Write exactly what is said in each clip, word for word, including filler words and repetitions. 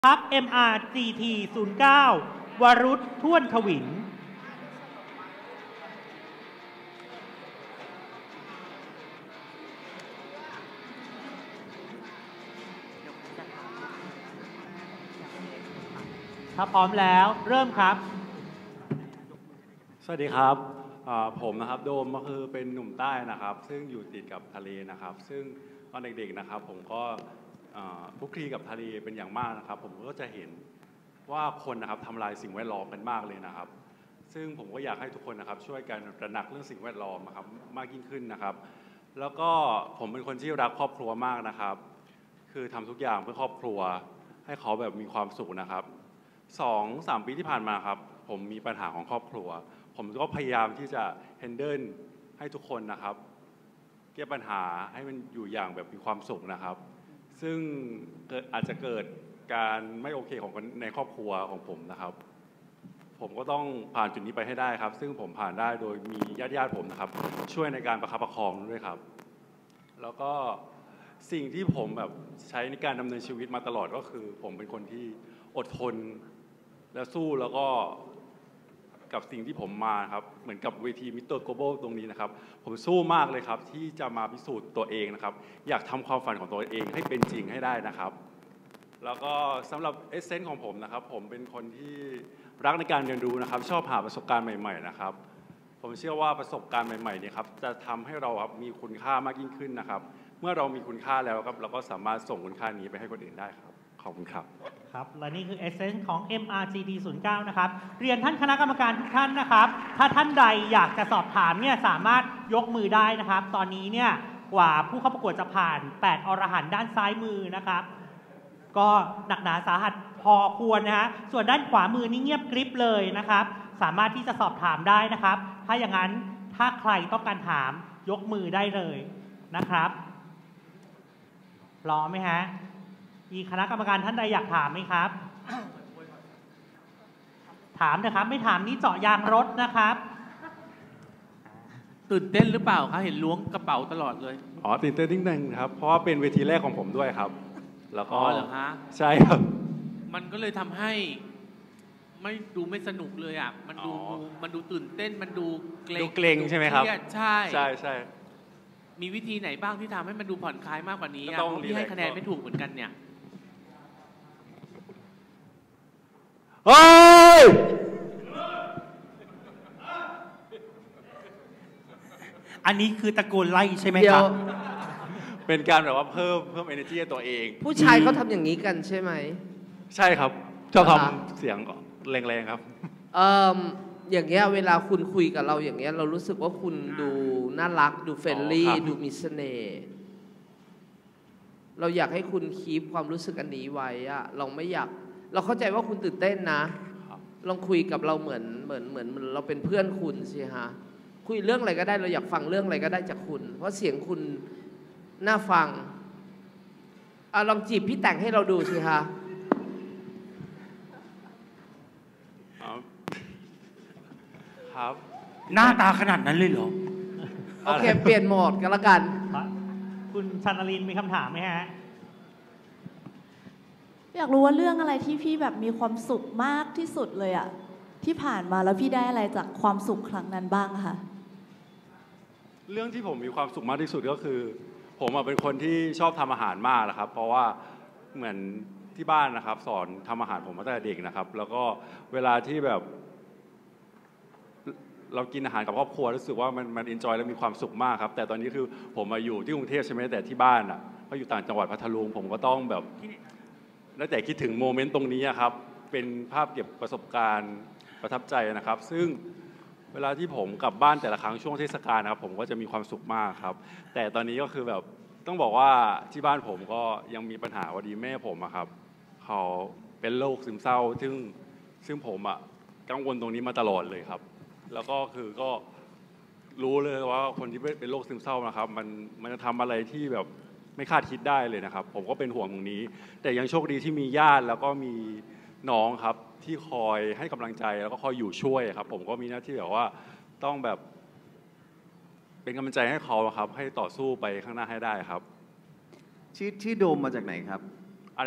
พัก เอ็ม อาร์ จี ที ศูนย์เก้า วรุษท่วนถวินถ้าพร้อมแล้วเริ่มครับสวัสดีครับผมนะครับโดมก็คือเป็นหนุ่มใต้นะครับซึ่งอยู่ติดกับทะเลนะครับซึ่งตอนเด็กๆนะครับผมก็คลุกคลีกับทะเลเป็นอย่างมากนะครับผมก็จะเห็นว่าคนนะครับทำลายสิ่งแวดล้อมกันมากเลยนะครับซึ่งผมก็อยากให้ทุกคนนะครับช่วยกันตระหนักเรื่องสิ่งแวดล้อมนะครับมากยิ่งขึ้นนะครับแล้วก็ผมเป็นคนที่รักครอบครัวมากนะครับคือทำทุกอย่างเพื่อครอบครัวให้เขาแบบมีความสุขนะครับสองสามปีที่ผ่านมาครับผมมีปัญหาของครอบครัวผมก็พยายามที่จะแฮนเดิลให้ทุกคนนะครับแก้ปัญหาให้มันอยู่อย่างแบบมีความสุขนะครับซึ่งอาจจะเกิดการไม่โอเคของในครอบครัวของผมนะครับผมก็ต้องผ่านจุดนี้ไปให้ได้ครับซึ่งผมผ่านได้โดยมีญาติญาติผมนะครับช่วยในการประคับประคองด้วยครับแล้วก็สิ่งที่ผมแบบใช้ในการดำเนินชีวิตมาตลอดก็คือผมเป็นคนที่อดทนและสู้แล้วก็กับสิ่งที่ผมมาครับเหมือนกับเวทีมิสเตอร์โกลบอลตรงนี้นะครับผมสู้มากเลยครับที่จะมาพิสูจน์ตัวเองนะครับอยากทำความฝันของตัวเองให้เป็นจริงให้ได้นะครับแล้วก็สำหรับเอเซนส์ของผมนะครับผมเป็นคนที่รักในการเรียนรู้นะครับชอบหาประสบการณ์ใหม่ๆนะครับผมเชื่อว่าประสบการณ์ใหม่ๆเนี่ยครับจะทำให้เราครับมีคุณค่ามากยิ่งขึ้นนะครับเมื่อเรามีคุณค่าแล้วครับเราก็สามารถส่งคุณค่านี้ไปให้คนอื่นได้ครับขอบคุณครับครับและนี่คือ Essence ของ เอ็ม อาร์ จี ที ศูนย์เก้า นะครับเรียนท่านคณะกรรมการทุกท่านนะครับถ้าท่านใดอยากจะสอบถามเนี่ยสามารถยกมือได้นะครับตอนนี้เนี่ยกว่าผู้เข้าประกวดจะผ่านแปดอรหันต์ด้านซ้ายมือนะครับก็หนักหนาสาหัสพอควรนะฮะส่วนด้านขวามือนี่เงียบกริบเลยนะครับสามารถที่จะสอบถามได้นะครับถ้าอย่างนั้นถ้าใครต้องการถามยกมือได้เลยนะครับพร้อมไหมฮะมีคณะกรรมการท่านใดอยากถามไหมครับถามนะครับไม่ถามนี่เจาะยางรถนะครับตื่นเต้นหรือเปล่าคะเห็นล้วงกระเป๋าตลอดเลยอ๋อตื่นเต้นนิดนึงครับเพราะว่าเป็นเวทีแรกของผมด้วยครับแล้วก็เหรอคะใช่ครับมันก็เลยทำให้ไม่ดูไม่สนุกเลยอ่ะมันดูมันดูตื่นเต้นมันดูเกรงดูเกรงใช่ไหมครับใช่ใช่ใช่มีวิธีไหนบ้างที่ทำให้มันดูผ่อนคลายมากกว่านี้อ่ะที่ให้คะแนนไม่ถูกเหมือนกันเนี่ยเฮ้ยอันนี้คือตะโกนไล่ใช่ไหมครับเป็นการแบบว่าเพิ่มเพิ่ม energy ให้ตัวเองผู้ชายเขาทำอย่างนี้กันใช่ไหมใช่ครับชอบทำเสียงแรงๆครับเอ่ออย่างเงี้ยเวลาคุณคุยกับเราอย่างเงี้ยเรารู้สึกว่าคุณดูน่ารักดูเฟรนลี่ดูมีเสน่ห์เราอยากให้คุณคีปความรู้สึกอันนี้ไว้อะเราไม่อยากเราเข้าใจว่าคุณตื่นเต้นนะลองคุยกับเราเหมือนเหมือนเหมือนเราเป็นเพื่อนคุณสิฮะคุยเรื่องอะไรก็ได้เราอยากฟังเรื่องอะไรก็ได้จากคุณเพราะเสียงคุณน่าฟังอ่ะลองจีบพี่แต่งให้เราดูสิฮะครับหน้าตาขนาดนั้นเลยเหรอโอเคเปลี่ยนโหมดกันละกันคุณชันนลินมีคำถามไหมฮะอยากรู้ว่าเรื่องอะไรที่พี่แบบมีความสุขมากที่สุดเลยอะที่ผ่านมาแล้วพี่ได้อะไรจากความสุขครั้งนั้นบ้างคะเรื่องที่ผมมีความสุขมากที่สุดก็คือผมเป็นคนที่ชอบทำอาหารมากนะครับเพราะว่าเหมือนที่บ้านนะครับสอนทำอาหารผมมาตั้งแต่เด็กนะครับแล้วก็เวลาที่แบบเรากินอาหารกับครอบครัวรู้สึกว่ามันมันเอนจอยและมีความสุขมากครับแต่ตอนนี้คือผมมาอยู่ที่กรุงเทพใช่ไหมแต่ที่บ้านอ่ะก็อยู่ต่างจังหวัดพัทลุงผมก็ต้องแบบแล้วแต่คิดถึงโมเมนต์ตรงนี้ครับเป็นภาพเก็บประสบการณ์ประทับใจนะครับซึ่งเวลาที่ผมกลับบ้านแต่ละครั้งช่วงเทศกาลนะครับผมก็จะมีความสุขมากครับแต่ตอนนี้ก็คือแบบต้องบอกว่าที่บ้านผมก็ยังมีปัญหาว่าดีแม่ผมอะครับเขาเป็นโรคซึมเศร้าซึ่งซึ่งผมอะกังวลตรงนี้มาตลอดเลยครับแล้วก็คือก็รู้เลยว่าคนที่เป็นโรคซึมเศร้านะครับมันมันจะทำอะไรที่แบบไม่คาดคิดได้เลยนะครับผมก็เป็นห่วงตรงนี้แต่ยังโชคดีที่มีญาติแล้วก็มีน้องครับที่คอยให้กำลังใจแล้วก็คอยอยู่ช่วยครับผมก็มีหน้าที่แบบว่าต้องแบบเป็นกำลังใจให้เขาครับให้ต่อสู้ไปข้างหน้าให้ได้ครับชื่อชื่อโดมมาจากไหนครับอะไรครับ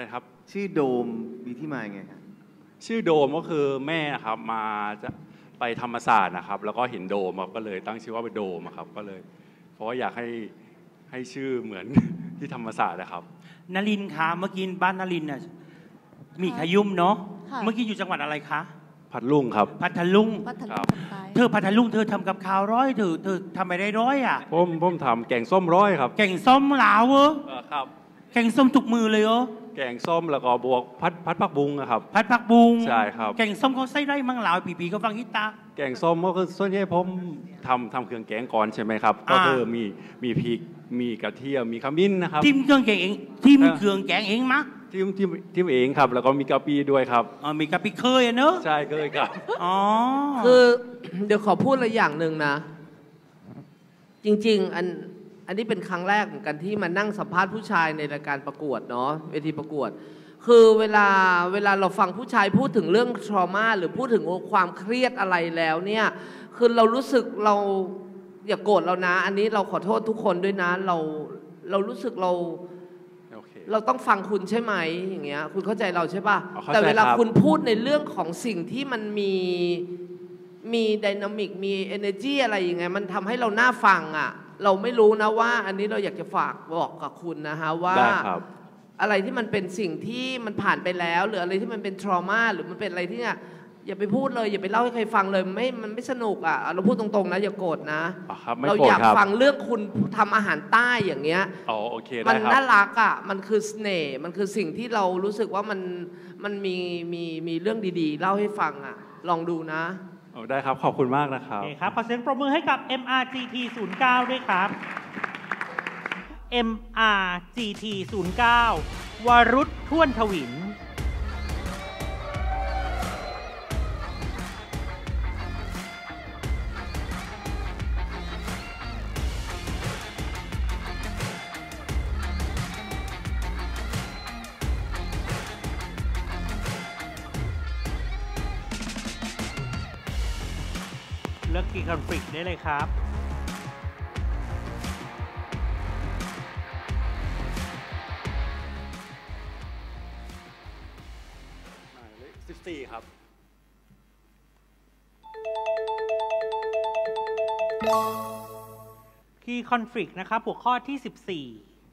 ชื่อโดมมีที่มาไงครับชื่อโดมก็คือแม่ครับมาจะไปธรรมศาสตร์นะครับแล้วก็เห็นโดมก็เลยตั้งชื่อว่าเป็นโดมครับก็เลยเพราะว่าอยากให้ให้ชื่อเหมือน ที่ธรรมศาสตร์นะครับนลินคะเมื่อกี้บ้านนลินน่ะมีขยุ่มเนาะเมื่อกี้อยู่จังหวัดอะไรคะพัทลุงครับพัทลุงครับเธอพัทลุงเธอทำกับข้าวร้อยเธอเธอทำไปได้ร้อยอ่ะผมผมทำแกงส้มร้อยครับแกงส้มลาวเออครับแกงส้มทุกมือเลยเหรอแกงส้มแล้วก็บวกพัดพัดผักบุ้งครับพัดผักบุ้งใช่ครับแกงส้มเขาใส่ได้มั่งลาวปีปีก็ฟังฮิตาแกงส้มก็คือส่วนใหญ่ผมทำทำเครื่องแกงก่อนใช่ไหมครับก็คือมีมีพริกมีกระเทียมมีขมิ้นนะครับทิมเครื่องแกงเองทิมเครื่องแกงเองมั้ยทิมทิมทิมเองครับแล้วก็มีกะปิด้วยครับอ๋อมีกะปิเคยเนอะใช่เคยครับอ๋อคือเดี๋ยวขอพูดอะไรอย่างหนึ่งนะจริงๆอันอันนี้เป็นครั้งแรกเหมือนกันที่มานั่งสัมภาษณ์ผู้ชายในรายการประกวดเนาะเวทีประกวดคือเวลาเวลาเราฟังผู้ชายพูดถึงเรื่อง trauma หรือพูดถึงความเครียดอะไรแล้วเนี่ยคือเรารู้สึกเราอย่าโกรธเรานะอันนี้เราขอโทษทุกคนด้วยนะเราเรารู้สึกเรา okay. เราต้องฟังคุณใช่ไหมอย่างเงี้ยคุณเข้าใจเราใช่ป่ะแต่เวลาคุณพูดในเรื่องของสิ่งที่มันมีมีไดนามิกมี energy อะไรอย่างเงี้ยมันทำให้เราน่าฟังอ่ะเราไม่รู้นะว่าอันนี้เราอยากจะฝากบอกกับคุณนะฮะว่าอะไรที่มันเป็นสิ่งที่มันผ่านไปแล้วหรืออะไรที่มันเป็น trauma หรือมันเป็นอะไรที่เนี่ยอย่าไปพูดเลยอย่าไปเล่าให้ใครฟังเลยไม่มันไม่สนุกอ่ะเราพูดตรงๆนะอย่าโกรธนะเราอยากฟังเรื่องคุณทำอาหารใต้อย่างเงี้ยอ๋อโอเคได้ครับมันน่ารักอ่ะมันคือเสน่ห์มันคือสิ่งที่เรารู้สึกว่ามันมันมีมีมีเรื่องดีๆเล่าให้ฟังอ่ะลองดูนะได้ครับขอบคุณมากนะครับโอเคครับขอเสียงปรบมือให้กับ เอ็ม อาร์ จี ที ศูนย์เก้า ด้วยครับ เอ็ม อาร์ จี ที ศูนย์เก้า วรุษท่วนทวินเลือกกี่คอนฟลิกต์ได้เลยครับสิบสี่ครับคีย์คอนฟลิกต์นะครับหัวข้อที่สิบสี่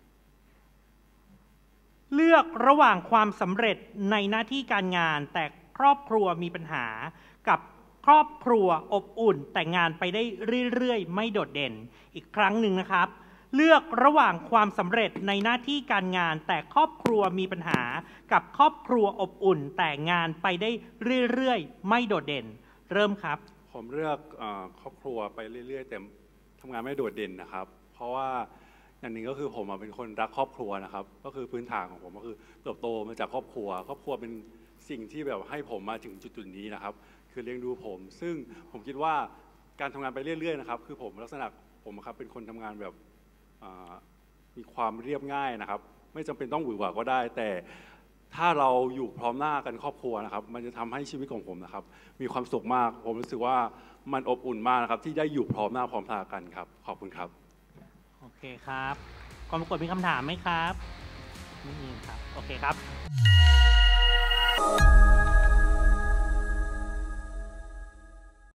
เลือกระหว่างความสำเร็จในหน้าที่การงานแต่ครอบครัวมีปัญหากับครอบครัวอบอุ่นแต่งานไปได้เรื่อยๆไม่โดดเด่นอีกครั้งหนึ่งนะครับเลือกระหว่างความสำเร็จในหน้าที่การงานแต่ครอบครัวมีปัญหากับครอบครัวอบอุ่นแต่งานไปได้เรื่อยๆไม่โดดเด่นเริ่มครับผมเลือกครอบครัวไปเรื่อยๆแต่ทำงานไม่โดดเด่นนะครับเพราะว่าอย่างหนึ่งก็คือผมเป็นคนรักครอบครัวนะครับก็คือพื้นฐานของผมก็คือเติบโตมาจากครอบครัวครอบครัวเป็นสิ่งที่แบบให้ผมมาถึงจุดๆนี้นะครับคือเลี้ยงดูผมซึ่งผมคิดว่าการทำงานไปเรื่อยๆนะครับคือผมลักษณะผมครับเป็นคนทำงานแบบมีความเรียบง่ายนะครับไม่จำเป็นต้องหวือหวาก็ได้แต่ถ้าเราอยู่พร้อมหน้ากันครอบครัวนะครับมันจะทำให้ชีวิตของผมนะครับมีความสุขมากผมรู้สึกว่ามันอบอุ่นมากนะครับที่ได้อยู่พร้อมหน้าพร้อมตากันครับขอบคุณครับโอเคครับกองประกวดมีคำถามไหมครับไม่มีครับโอเคครับ